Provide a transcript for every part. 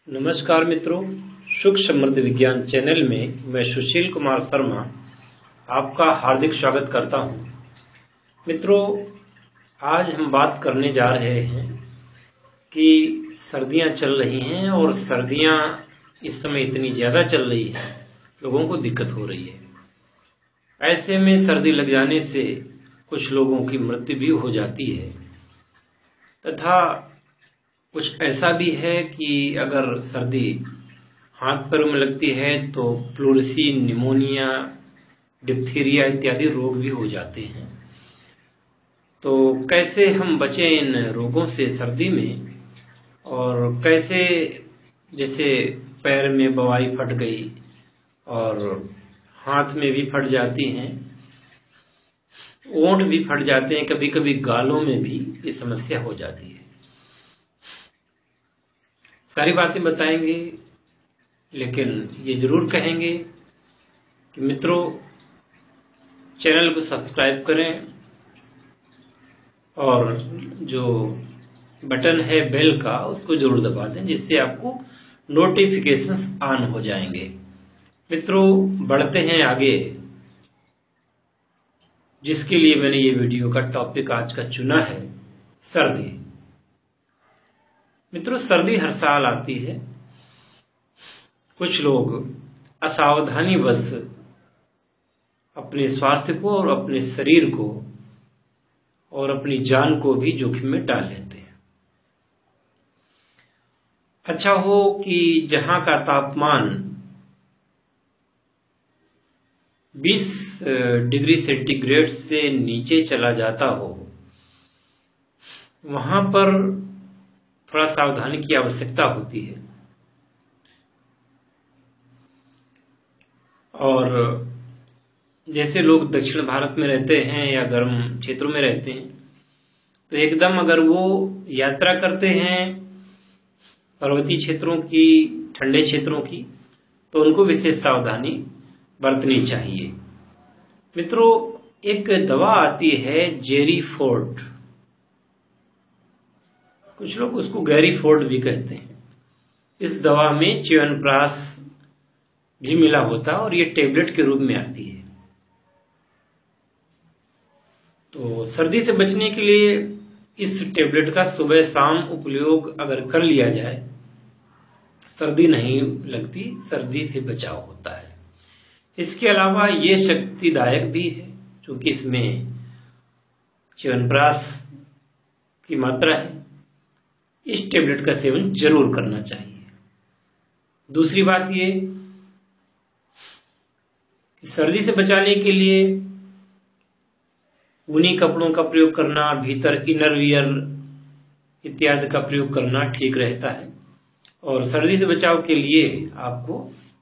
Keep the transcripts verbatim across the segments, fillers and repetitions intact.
नमस्कार मित्रों, सुख समृद्धि विज्ञान चैनल में मैं सुशील कुमार शर्मा आपका हार्दिक स्वागत करता हूं। मित्रों, आज हम बात करने जा रहे हैं कि सर्दियां चल रही हैं और सर्दियां इस समय इतनी ज़्यादा चल रही हैं, लोगों को दिक्कत हो रही है। ऐसे में सर्दी लग जाने से कुछ लोगों की मृत्यु भी हो जाती है तथा कुछ ऐसा भी है कि अगर सर्दी हाथ पैरों में लगती है तो प्लूरसी, निमोनिया, डिप्थीरिया इत्यादि रोग भी हो जाते हैं। तो कैसे हम बचें इन रोगों से सर्दी में, और कैसे जैसे पैर में बवाई फट गई और हाथ में भी फट जाती हैं, ओंठ भी फट जाते हैं, कभी कभी गालों में भी ये समस्या हो जाती है। सारी बातें बताएंगे, लेकिन ये जरूर कहेंगे कि मित्रों चैनल को सब्सक्राइब करें और जो बटन है बेल का उसको जरूर दबा दें, जिससे आपको नोटिफिकेशंस ऑन हो जाएंगे। मित्रों, बढ़ते हैं आगे, जिसके लिए मैंने ये वीडियो का टॉपिक आज का चुना है, सर्दी। मित्रों, सर्दी हर साल आती है। कुछ लोग असावधानी बस अपने स्वास्थ्य को और अपने शरीर को और अपनी जान को भी जोखिम में डाल लेते हैं। अच्छा हो कि जहां का तापमान बीस डिग्री सेंटीग्रेड से नीचे चला जाता हो, वहां पर थोड़ा सावधानी की आवश्यकता होती है। और जैसे लोग दक्षिण भारत में रहते हैं या गर्म क्षेत्रों में रहते हैं, तो एकदम अगर वो यात्रा करते हैं पर्वतीय क्षेत्रों की, ठंडे क्षेत्रों की, तो उनको विशेष सावधानी बरतनी चाहिए। मित्रों, एक दवा आती है जेरी फोर्ट, कुछ लोग उसको गैरी फोर्ट भी कहते हैं। इस दवा में च्यवनप्राश भी मिला होता है और ये टेबलेट के रूप में आती है। तो सर्दी से बचने के लिए इस टेबलेट का सुबह शाम उपयोग अगर कर लिया जाए, सर्दी नहीं लगती, सर्दी से बचाव होता है। इसके अलावा ये शक्तिदायक भी है, क्योंकि इसमें च्यवनप्राश की मात्रा है। इस टेबलेट का सेवन जरूर करना चाहिए। दूसरी बात ये कि सर्दी से बचाने के लिए ऊनी कपड़ों का प्रयोग करना, भीतर इनर वियर इत्यादि का प्रयोग करना ठीक रहता है। और सर्दी से बचाव के लिए आपको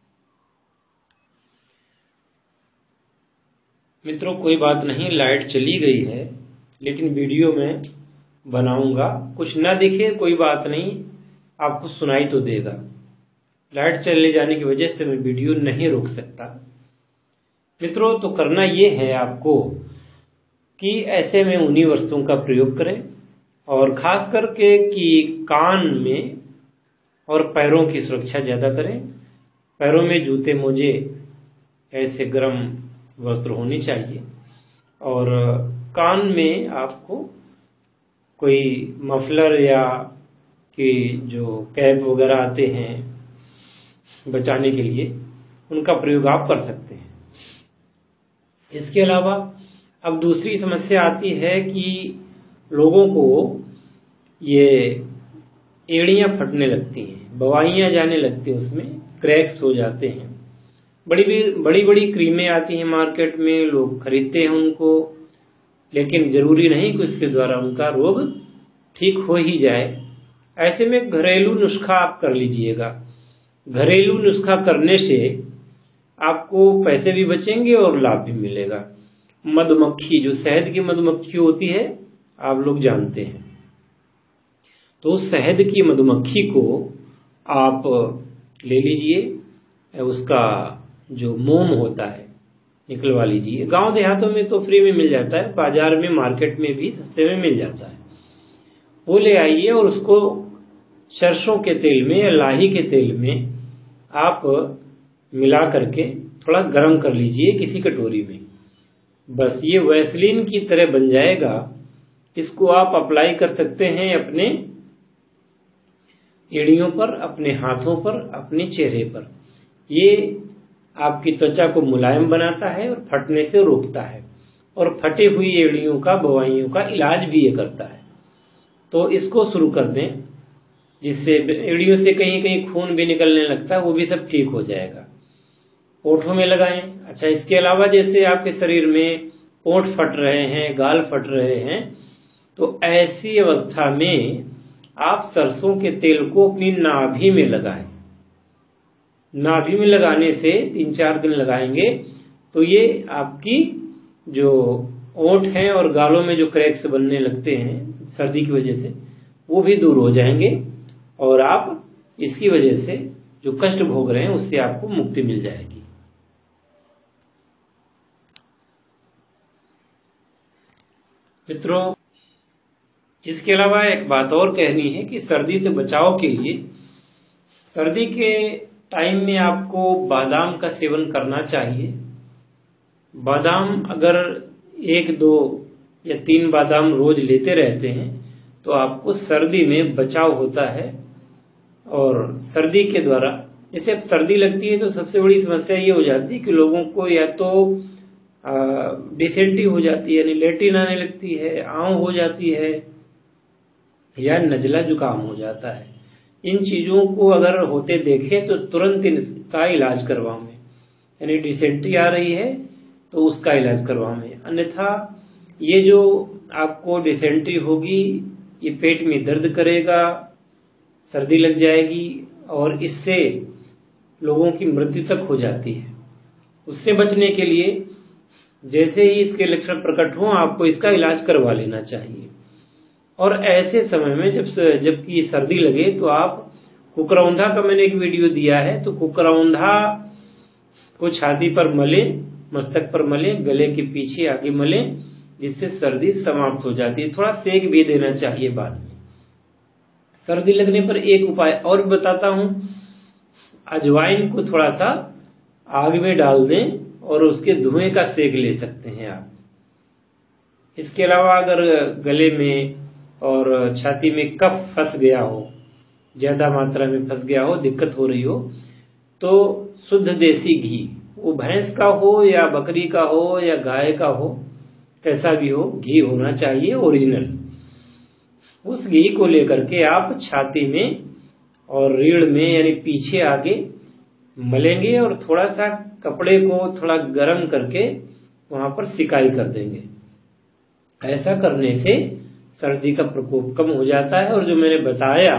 मित्रों, कोई बात नहीं, लाइट चली गई है, लेकिन वीडियो में बनाऊंगा। कुछ ना दिखे कोई बात नहीं, आपको सुनाई तो देगा। लाइट चले जाने की वजह से मैं वीडियो नहीं रोक सकता। मित्रों, तो करना ये है आपको कि ऐसे में ऊनी वस्तुओं का प्रयोग करें, और खास करके कि कान में और पैरों की सुरक्षा ज़्यादा करें। पैरों में जूते, मोजे, ऐसे गर्म वस्त्र होने चाहिए। और कान में आपको कोई मफलर या कि जो कैप वगैरह आते हैं बचाने के लिए, उनका प्रयोग आप कर सकते हैं। इसके अलावा अब दूसरी समस्या आती है कि लोगों को ये एड़ियां फटने लगती हैं, बवाइयां जाने लगती हैं, उसमें क्रैक्स हो जाते हैं। बड़ी बड़ी बड़ी क्रीमें आती हैं मार्केट में, लोग खरीदते हैं उनको, लेकिन जरूरी नहीं कि उसके द्वारा उनका रोग ठीक हो ही जाए। ऐसे में घरेलू नुस्खा आप कर लीजिएगा। घरेलू नुस्खा करने से आपको पैसे भी बचेंगे और लाभ भी मिलेगा। मधुमक्खी, जो शहद की मधुमक्खी होती है, आप लोग जानते हैं, तो शहद की मधुमक्खी को आप ले लीजिए, उसका जो मोम होता है निकलवा लीजिए। गांव देहातों में तो फ्री में मिल जाता है, बाजार में, मार्केट में भी सस्ते में मिल जाता है। वो ले आइए और उसको सरसों के तेल में या लाही के तेल में आप मिला करके थोड़ा गर्म कर लीजिए किसी कटोरी में। बस ये वैसलीन की तरह बन जाएगा। इसको आप अप्लाई कर सकते हैं अपने एड़ियों पर, अपने हाथों पर, अपने चेहरे पर। ये आपकी त्वचा को मुलायम बनाता है और फटने से रोकता है, और फटे हुई एड़ियों का, बवाइयों का इलाज भी ये करता है। तो इसको शुरू कर दें, जिससे एड़ियों से कहीं कहीं खून भी निकलने लगता है, वो भी सब ठीक हो जाएगा। ओठों में लगाएं। अच्छा, इसके अलावा जैसे आपके शरीर में ओठ फट रहे हैं, गाल फट रहे हैं, तो ऐसी अवस्था में आप सरसों के तेल को अपनी नाभि में लगाएं। नाभि में लगाने से तीन चार दिन लगाएंगे तो ये आपकी जो ओठ हैं और गालों में जो क्रैक्स बनने लगते हैं सर्दी की वजह से, वो भी दूर हो जाएंगे, और आप इसकी वजह से जो कष्ट भोग रहे हैं उससे आपको मुक्ति मिल जाएगी। मित्रों, इसके अलावा एक बात और कहनी है कि सर्दी से बचाव के लिए सर्दी के टाइम में आपको बादाम का सेवन करना चाहिए। बादाम अगर एक दो या तीन बादाम रोज लेते रहते हैं तो आपको सर्दी में बचाव होता है। और सर्दी के द्वारा, जैसे अब सर्दी लगती है तो सबसे बड़ी समस्या ये हो जाती है कि लोगों को या तो डिसेंट्री हो जाती है, यानी लेट्रिन आने लगती है, आंव हो जाती है, या नजला जुकाम हो जाता है। इन चीजों को अगर होते देखें तो तुरंत इसका इलाज करवाएं। यानी डिसेंट्री आ रही है तो उसका इलाज करवाएं, अन्यथा ये जो आपको डिसेंट्री होगी, ये पेट में दर्द करेगा, सर्दी लग जाएगी, और इससे लोगों की मृत्यु तक हो जाती है। उससे बचने के लिए जैसे ही इसके लक्षण प्रकट हों, आपको इसका इलाज करवा लेना चाहिए। और ऐसे समय में जब जबकि सर्दी लगे तो आप कुकरौंधा का मैंने एक वीडियो दिया है, तो कुकरौंधा को छाती पर मलें, मस्तक पर मलें, गले के पीछे आगे मलें, जिससे सर्दी समाप्त हो जाती है। थोड़ा सेक भी देना चाहिए बाद में। सर्दी लगने पर एक उपाय और बताता हूं, अजवाइन को थोड़ा सा आग में डाल दें और उसके धुएं का सेक ले सकते हैं आप। इसके अलावा अगर गले में और छाती में कफ फंस गया हो, ज्यादा मात्रा में फंस गया हो, दिक्कत हो रही हो, तो शुद्ध देसी घी, वो भैंस का हो या बकरी का हो या गाय का हो, कैसा भी हो, घी होना चाहिए ओरिजिनल। उस घी को लेकर के आप छाती में और रीढ़ में यानी पीछे आगे मलेंगे, और थोड़ा सा कपड़े को थोड़ा गर्म करके वहां पर सिकाई कर देंगे। ऐसा करने से सर्दी का प्रकोप कम हो जाता है। और जो मैंने बताया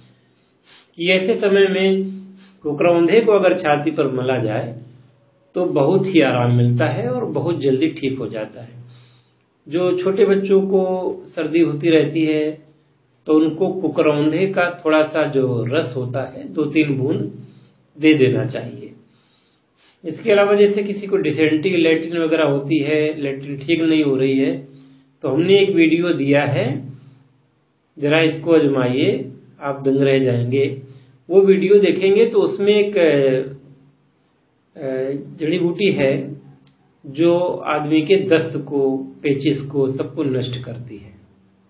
कि ऐसे समय में कुकरौंधे को अगर छाती पर मला जाए तो बहुत ही आराम मिलता है और बहुत जल्दी ठीक हो जाता है। जो छोटे बच्चों को सर्दी होती रहती है तो उनको कुकरौंधे का थोड़ा सा जो रस होता है दो तीन बूंद दे देना चाहिए। इसके अलावा जैसे किसी को डिसेंट्री, लेट्रिन वगैरह होती है, लेट्रिन ठीक नहीं हो रही है, तो हमने एक वीडियो दिया है, जरा इसको आजमाइए, आप दंग रह जाएंगे। वो वीडियो देखेंगे तो उसमें एक जड़ी बूटी है जो आदमी के दस्त को, पेचिस को, सबको नष्ट करती है।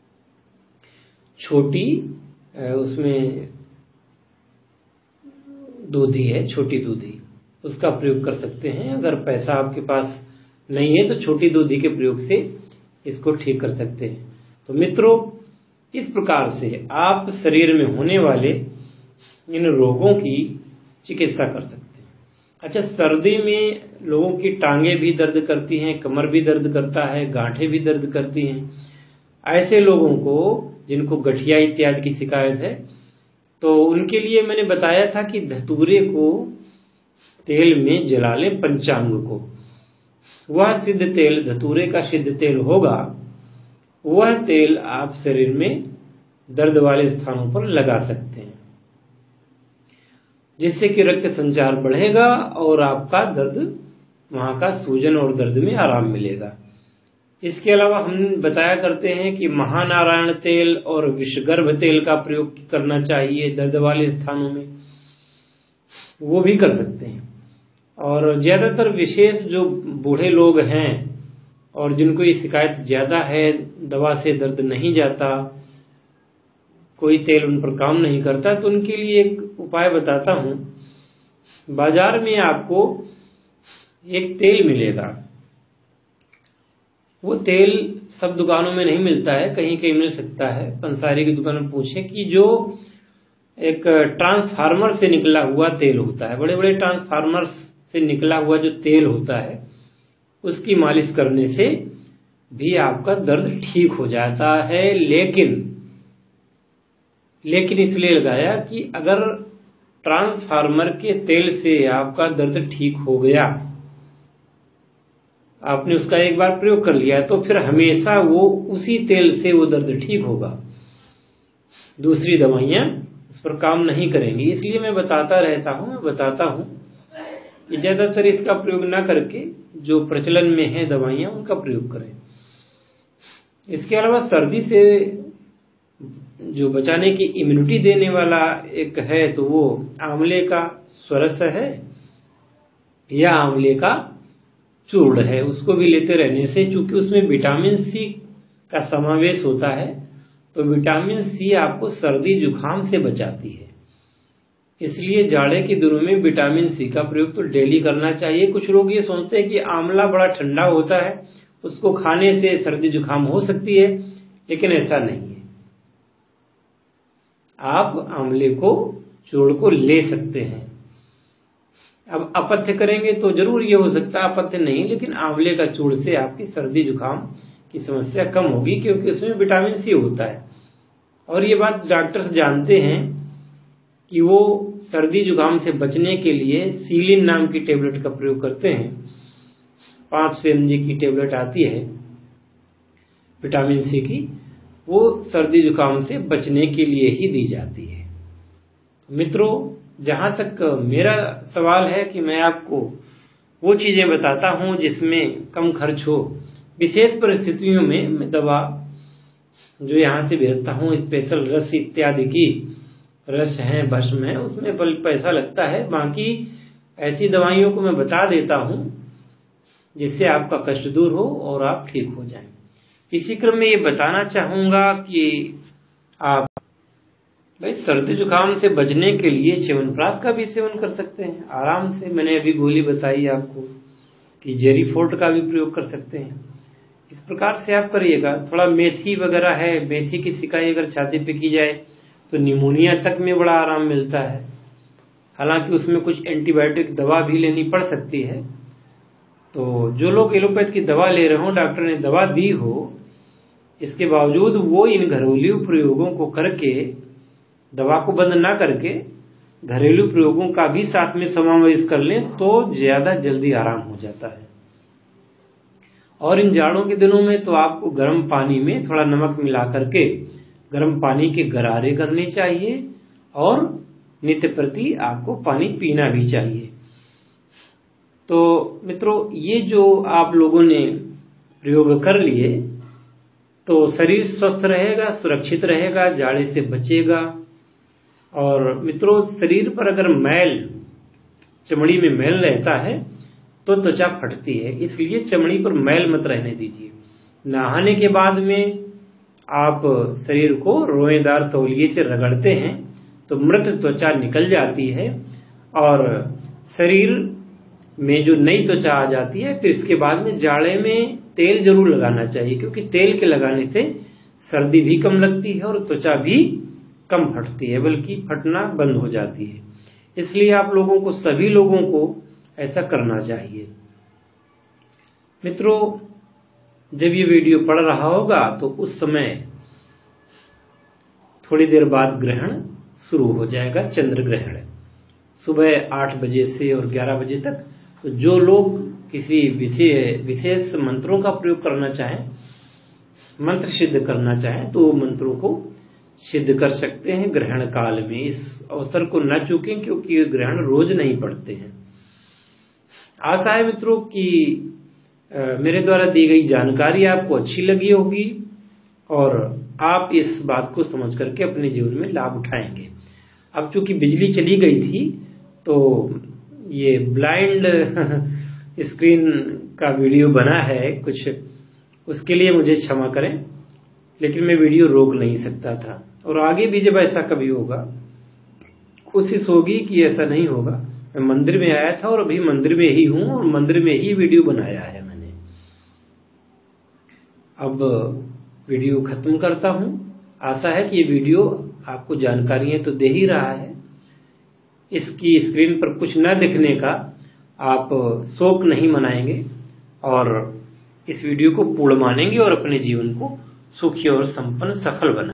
छोटी उसमें दूधी है, छोटी दूधी, उसका प्रयोग कर सकते हैं। अगर पैसा आपके पास नहीं है तो छोटी दूधी के प्रयोग से इसको ठीक कर सकते हैं। तो मित्रों, इस प्रकार से आप शरीर में होने वाले इन रोगों की चिकित्सा कर सकते हैं। अच्छा, सर्दी में लोगों की टांगे भी दर्द करती हैं, कमर भी दर्द करता है, गांठें भी दर्द करती हैं। ऐसे लोगों को जिनको गठिया इत्यादि की शिकायत है, तो उनके लिए मैंने बताया था कि धतूरे को तेल में जला लें, पंचांग को। वह सिद्ध तेल, धतूरे का सिद्ध तेल होगा, वह तेल आप शरीर में दर्द वाले स्थानों पर लगा सकते हैं, जिससे कि रक्त संचार बढ़ेगा और आपका दर्द, वहां का सूजन और दर्द में आराम मिलेगा। इसके अलावा हम बताया करते हैं कि महानारायण तेल और विषगर्भ तेल का प्रयोग करना चाहिए दर्द वाले स्थानों में, वो भी कर सकते हैं। और ज्यादातर विशेष जो बूढ़े लोग हैं और जिनको ये शिकायत ज्यादा है, दवा से दर्द नहीं जाता, कोई तेल उन पर काम नहीं करता, तो उनके लिए एक उपाय बताता हूं। बाजार में आपको एक तेल मिलेगा, वो तेल सब दुकानों में नहीं मिलता है, कहीं कहीं मिल सकता है। पंसारी की दुकान में पूछे कि जो एक ट्रांसफार्मर से निकला हुआ तेल होता है, बड़े बड़े ट्रांसफार्मर से निकला हुआ जो तेल होता है, उसकी मालिश करने से भी आपका दर्द ठीक हो जाता है। लेकिन लेकिन इसलिए लगाया कि अगर ट्रांसफार्मर के तेल से आपका दर्द ठीक हो गया, आपने उसका एक बार प्रयोग कर लिया, तो फिर हमेशा वो उसी तेल से वो दर्द ठीक होगा, दूसरी दवाइयां उस पर काम नहीं करेंगी। इसलिए मैं बताता रहता हूं मैं बताता हूं कि ज्यादातर इसका प्रयोग ना करके जो प्रचलन में है दवाइयां, उनका प्रयोग करें। इसके अलावा सर्दी से जो बचाने की इम्यूनिटी देने वाला एक है, तो वो आंवले का स्वरस है या आंवले का चूर्ण है, उसको भी लेते रहने से, चूंकि उसमें विटामिन सी का समावेश होता है, तो विटामिन सी आपको सर्दी जुकाम से बचाती है। इसलिए जाड़े के दिनों में विटामिन सी का प्रयोग तो डेली करना चाहिए। कुछ लोग ये सोचते हैं कि आंवला बड़ा ठंडा होता है, उसको खाने से सर्दी जुकाम हो सकती है, लेकिन ऐसा नहीं है। आप आंवले को चूर्ण को ले सकते हैं। अब अपथ्य करेंगे तो जरूर ये हो सकता है, अपथ्य नहीं, लेकिन आंवले का चूर्ण से आपकी सर्दी जुकाम की समस्या कम होगी, क्योंकि उसमें विटामिन सी होता है। और ये बात डॉक्टर्स जानते हैं कि वो सर्दी जुकाम से बचने के लिए सीलिन नाम की टेबलेट का प्रयोग करते हैं। पांच सौ एम जी की टेबलेट आती है विटामिन सी की, वो सर्दी जुकाम से बचने के लिए ही दी जाती है। मित्रों, जहां तक मेरा सवाल है कि मैं आपको वो चीजें बताता हूं जिसमें कम खर्च हो, विशेष परिस्थितियों में मैं दवा जो यहाँ से भेजता हूँ, स्पेशल रस इत्यादि की रस है, भस्म है, उसमें बल पैसा लगता है। बाकी ऐसी दवाइयों को मैं बता देता हूँ जिससे आपका कष्ट दूर हो और आप ठीक हो जाएं। इसी क्रम में ये बताना चाहूंगा कि आप भाई सर्दी जुकाम से बचने के लिए च्यवनप्राश का भी सेवन कर सकते हैं आराम से। मैंने अभी गोली बताई आपको कि जेरीफोर्ट का भी प्रयोग कर सकते हैं। इस प्रकार से आप करिएगा। थोड़ा मेथी वगैरह है, मेथी की सिकाई अगर छाती पे की जाए तो निमोनिया तक में बड़ा आराम मिलता है। हालांकि उसमें कुछ एंटीबायोटिक दवा भी लेनी पड़ सकती है। तो जो लोग एलोपैथ की दवा ले रहे हो, डॉक्टर ने दवा दी हो, इसके बावजूद वो इन घरेलू प्रयोगों को करके, दवा को बंद ना करके घरेलू प्रयोगों का भी साथ में समावेश कर लें तो ज्यादा जल्दी आराम हो जाता है। और इन जाड़ों के दिनों में तो आपको गर्म पानी में थोड़ा नमक मिला करके गर्म पानी के गरारे करने चाहिए और नित्य प्रति आपको पानी पीना भी चाहिए। तो मित्रों, ये जो आप लोगों ने प्रयोग कर लिए तो शरीर स्वस्थ रहेगा, सुरक्षित रहेगा, जाड़े से बचेगा। और मित्रों, शरीर पर अगर मैल, चमड़ी में मैल रहता है तो त्वचा फटती है, इसलिए चमड़ी पर मैल मत रहने दीजिए। नहाने के बाद में आप शरीर को रोएदार तौलिए से रगड़ते हैं तो मृत त्वचा निकल जाती है और शरीर में जो नई त्वचा आ जाती है। फिर इसके बाद में जाड़े में तेल जरूर लगाना चाहिए, क्योंकि तेल के लगाने से सर्दी भी कम लगती है और त्वचा भी कम फटती है, बल्कि फटना बंद हो जाती है। इसलिए आप लोगों को, सभी लोगों को ऐसा करना चाहिए। मित्रों, जब ये वीडियो पढ़ रहा होगा तो उस समय थोड़ी देर बाद ग्रहण शुरू हो जाएगा, चंद्र ग्रहण, सुबह आठ बजे से और ग्यारह बजे तक। तो जो लोग किसी विशेष विशेष मंत्रों का प्रयोग करना चाहें, मंत्र सिद्ध करना चाहें, तो मंत्रों को सिद्ध कर सकते हैं ग्रहण काल में। इस अवसर को न चूकें, क्योंकि ग्रहण रोज नहीं पड़ते हैं। आशा है मित्रों कि मेरे द्वारा दी गई जानकारी आपको अच्छी लगी होगी और आप इस बात को समझ करके अपने जीवन में लाभ उठाएंगे। अब चूंकि बिजली चली गई थी तो ये ब्लाइंड स्क्रीन का वीडियो बना है कुछ, उसके लिए मुझे क्षमा करें, लेकिन मैं वीडियो रोक नहीं सकता था। और आगे भी जब ऐसा कभी होगा कोशिश होगी कि ऐसा नहीं होगा। मैं मंदिर में आया था और अभी मंदिर में ही हूं और मंदिर में ही वीडियो बनाया है मैंने। अब वीडियो खत्म करता हूं। आशा है कि ये वीडियो आपको जानकारियां तो दे ही रहा है। इसकी स्क्रीन पर कुछ न दिखने का आप शोक नहीं मनाएंगे और इस वीडियो को पूर्ण मानेंगे और अपने जीवन को सुखी और संपन्न सफल बनाएंगे।